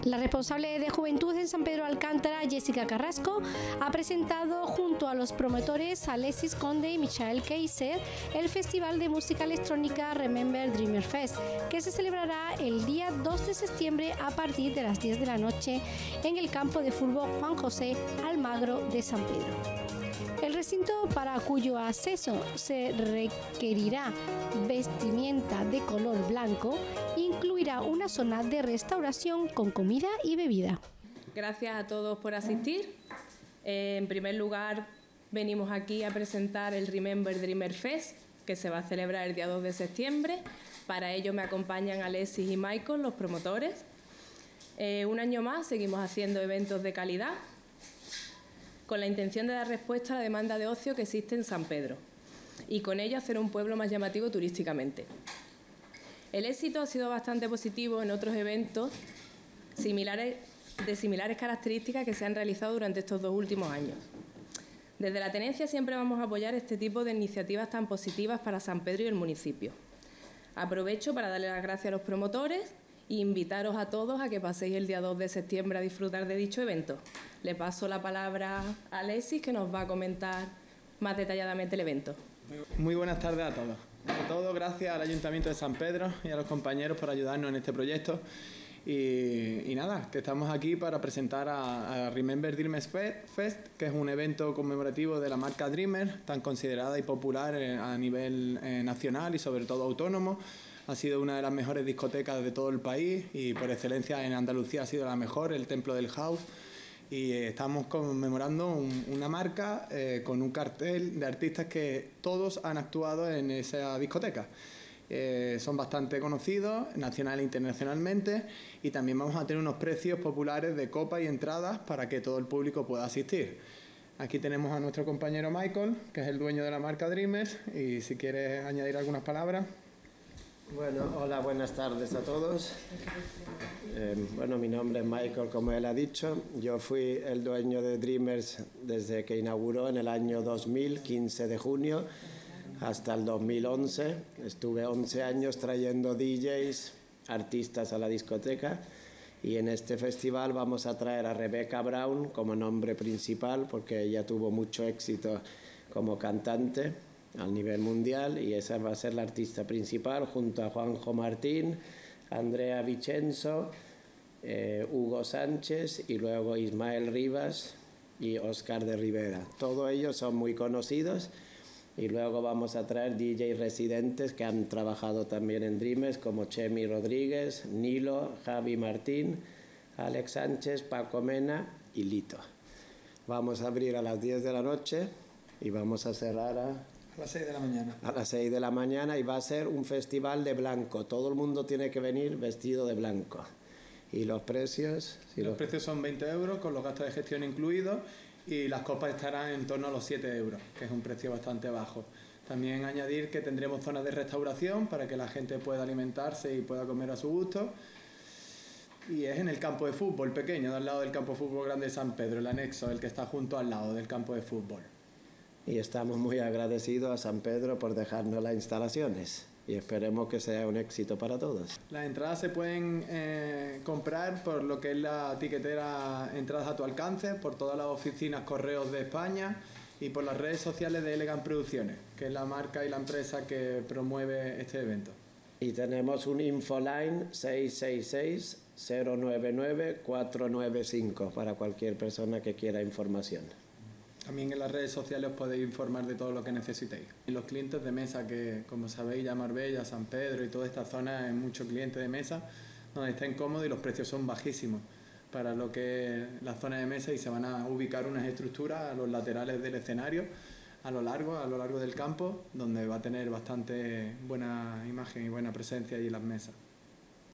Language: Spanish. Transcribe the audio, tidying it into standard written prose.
La responsable de Juventud en San Pedro Alcántara, Jessica Carrasco, ha presentado junto a los promotores Alexis Conde y Michael Kaiser el Festival de Música Electrónica Remember Dreamer Fest, que se celebrará el día 2 de septiembre a partir de las 10 de la noche en el campo de fútbol Juan José Almagro de San Pedro. El recinto para cuyo acceso se requerirá vestimenta de color blanco incluirá una zona de restauración con comida y bebida. Gracias a todos por asistir. En primer lugar, venimos aquí a presentar el Remember Dreamer Fest, que se va a celebrar el día 2 de septiembre. Para ello me acompañan Alexis y Michael, los promotores. Un año más seguimos haciendo eventos de calidad, con la intención de dar respuesta a la demanda de ocio que existe en San Pedro y con ello hacer un pueblo más llamativo turísticamente. El éxito ha sido bastante positivo en otros eventos de similares características que se han realizado durante estos 2 últimos años. Desde la Tenencia siempre vamos a apoyar este tipo de iniciativas tan positivas para San Pedro y el municipio. Aprovecho para darle las gracias a los promotores e invitaros a todos a que paséis el día 2 de septiembre a disfrutar de dicho evento. Le paso la palabra a Alexis, que nos va a comentar más detalladamente el evento. Muy buenas tardes a todos. Ante todo, gracias al Ayuntamiento de San Pedro y a los compañeros por ayudarnos en este proyecto. Y nada, que estamos aquí para presentar a Remember Dreamers Fest, que es un evento conmemorativo de la marca Dreamer, tan considerada y popular a nivel nacional y sobre todo autónomo. Ha sido una de las mejores discotecas de todo el país y por excelencia en Andalucía ha sido la mejor, el Templo del House. Y estamos conmemorando una marca con un cartel de artistas que todos han actuado en esa discoteca. Son bastante conocidos nacional e internacionalmente y también vamos a tener unos precios populares de copa y entradas para que todo el público pueda asistir. Aquí tenemos a nuestro compañero Michael, que es el dueño de la marca Dreamers, y si quieres añadir algunas palabras. Bueno, hola, buenas tardes a todos. Bueno, mi nombre es Michael, como él ha dicho. Yo fui el dueño de Dreamers desde que inauguró en el año 2000, 15 de junio, hasta el 2011. Estuve 11 años trayendo DJs, artistas a la discoteca, y en este festival vamos a traer a Rebecca Brown como nombre principal porque ella tuvo mucho éxito como cantante al nivel mundial y esa va a ser la artista principal junto a Juanjo Martín, Andrea Vicenzo, Hugo Sánchez y luego Ismael Rivas y Óscar de Rivera. Todos ellos son muy conocidos y luego vamos a traer DJ residentes que han trabajado también en Dreamers como Chemi Rodríguez, Nilo, Javi Martín, Alex Sánchez, Paco Mena y Lito. Vamos a abrir a las 10 de la noche y vamos a cerrar a las 6 de la mañana. A las 6 de la mañana y va a ser un festival de blanco. Todo el mundo tiene que venir vestido de blanco. ¿Y los precios? Los precios son 20 euros con los gastos de gestión incluidos y las copas estarán en torno a los 7 euros, que es un precio bastante bajo. También añadir que tendremos zonas de restauración para que la gente pueda alimentarse y pueda comer a su gusto. Y es en el campo de fútbol pequeño, al lado del campo de fútbol grande de San Pedro, el anexo, el que está junto al lado del campo de fútbol. Y estamos muy agradecidos a San Pedro por dejarnos las instalaciones y esperemos que sea un éxito para todos. Las entradas se pueden comprar por lo que es la tiquetera Entradas a tu alcance, por todas las oficinas Correos de España y por las redes sociales de Elegant Producciones, que es la marca y la empresa que promueve este evento. Y tenemos un infoline 666-099-495 para cualquier persona que quiera información. También en las redes sociales os podéis informar de todo lo que necesitéis. Y los clientes de mesa, que como sabéis ya Marbella, San Pedro y toda esta zona hay muchos clientes de mesa donde estén cómodos y los precios son bajísimos para lo que es la zona de mesa y se van a ubicar unas estructuras a los laterales del escenario a lo largo del campo donde va a tener bastante buena imagen y buena presencia allí las mesas.